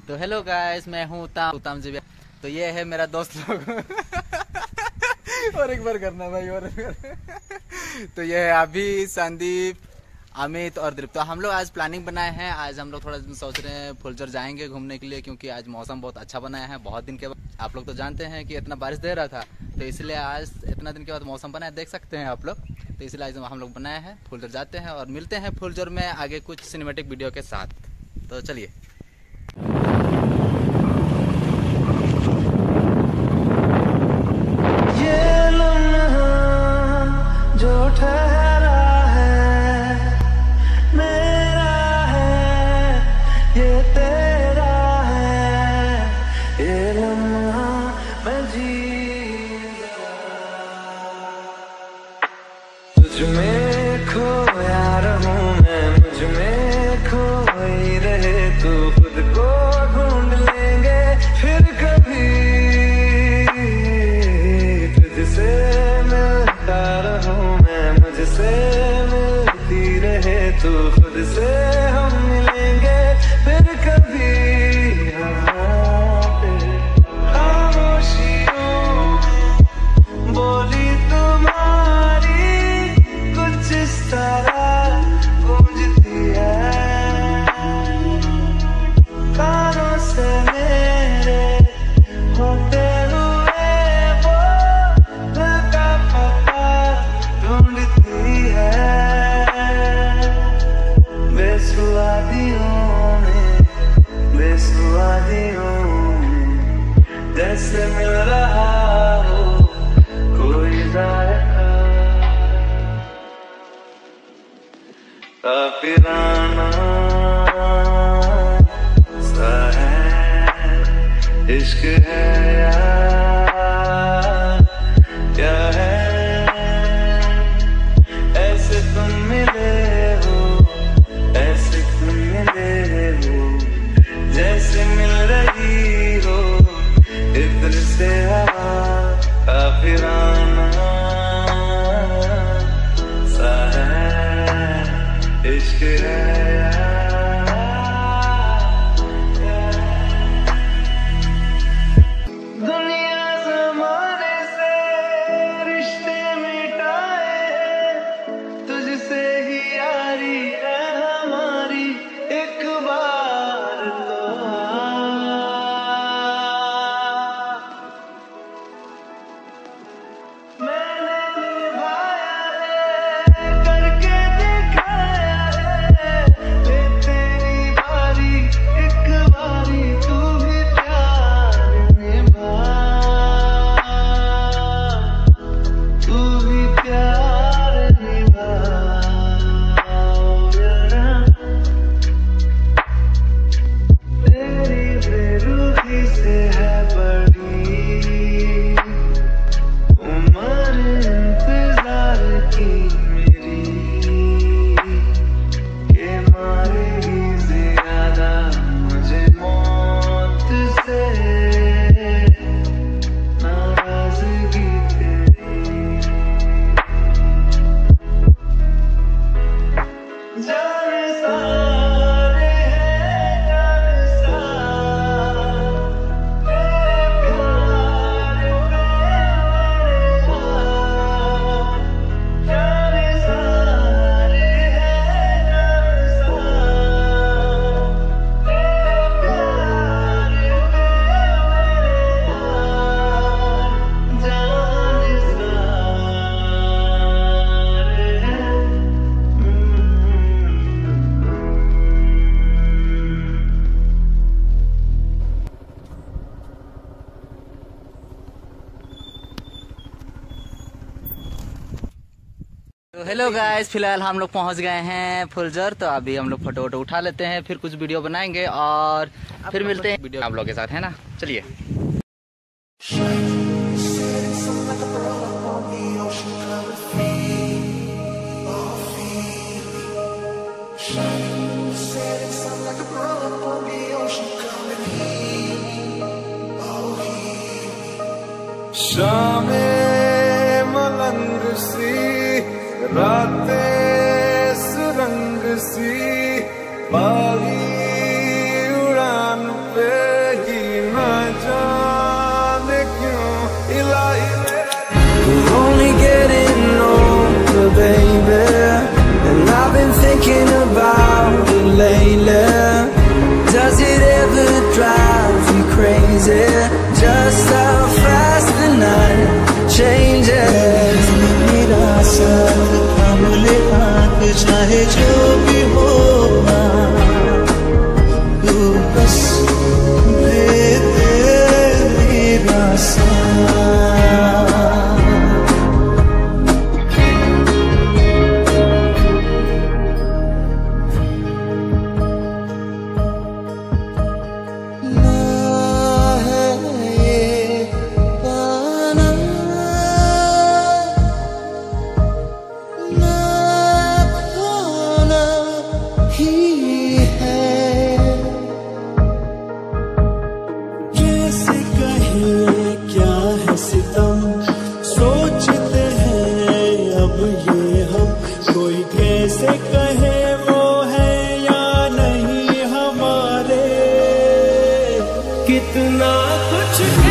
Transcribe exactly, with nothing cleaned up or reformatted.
तो hello guys, मैं हूँ उताम उताम जी। तो ये है मेरा दोस्त लोग और एक बार करना भाई, और एक बार। तो ये है अभी, संदीप, अमित और दिलीप। तो हम लोग आज प्लानिंग बनाए हैं। आज हम लोग थोड़ा सोच रहे हैं फुलझर जाएंगे घूमने के लिए, क्योंकि आज मौसम बहुत अच्छा बनाया है। बहुत दिन के बाद, आप लोग तो जानते हैं कि इतना बारिश दे रहा था, तो इसलिए आज इतना दिन के बाद मौसम बना है, देख सकते हैं आप लोग। तो इसलिए आज हम लोग बनाए हैं फुलझर जाते हैं और मिलते हैं फुलझर में आगे कुछ सिनेमेटिक वीडियो के साथ। तो चलिए। तुझ में खोया रहूं मैं, मुझ में खोई रहे तू, खुद को ढूंढ लेंगे फिर कभी। तुझसे मिलता रहूं मैं, मुझसे मिलती रहे तू, खुद से हम मिलेंगे फिर कभी। खामोशियों बोली तुम्हारी कुछ इस तरह गूंजती है, कानों से मेरे होते हुए वो दिल का पता ढूंढती है। बेसुआदियों में, बेसुआदियों में जैसे मिल रहा हो कोई जायका। काफिराना सा है इश्क है यार, क्या है ऐसे तुम मिले हो, ऐसे तुम मिले हो, जैसे मिल रही हो इधर से हवा। काफिराना सा है इश्क है यार, दुनिया ज़माने से रिश्ते मिटाए हैं, तुझसे ही यारी है हमारी, एक बार तो मैंने निभाया है, करके दिखाया है, ये तेरी बारी, एक बारी तू भी प्यार निभा, तू भी प्यार निभा। तेरी बेरुखी से है बड़ी उम्र इंतजार की मेरी, के मारेगी ज्यादा मुझे मौत से नाराजगी तेरी। जाने सारे हैं, जाने सारे तेरे प्यार पे मेरे यार, जाने सारे हैं, जाने सारे तेरे प्यार पे मेरे यार, जाने सारे हैं। तो हेलो गाइस, फिलहाल हम लोग पहुंच गए हैं फुलझर। तो अभी हम लोग फोटो वोटो उठा लेते हैं, फिर कुछ वीडियो बनाएंगे और फिर मिलते हैं वीडियो आप लोगों के साथ, है ना। चलिए। शामें मलंग सी, रातें सुरंग सी, बागी उड़ान पे crazy just how fast the night changes. मेरा साथ थाम ले हाथ चाहे जो भी होगा, तू बस दे दे मेरा साथ. सोचते हैं अब ये हम, कोई कैसे कहे वो है या नहीं हमारे, कितना कुछ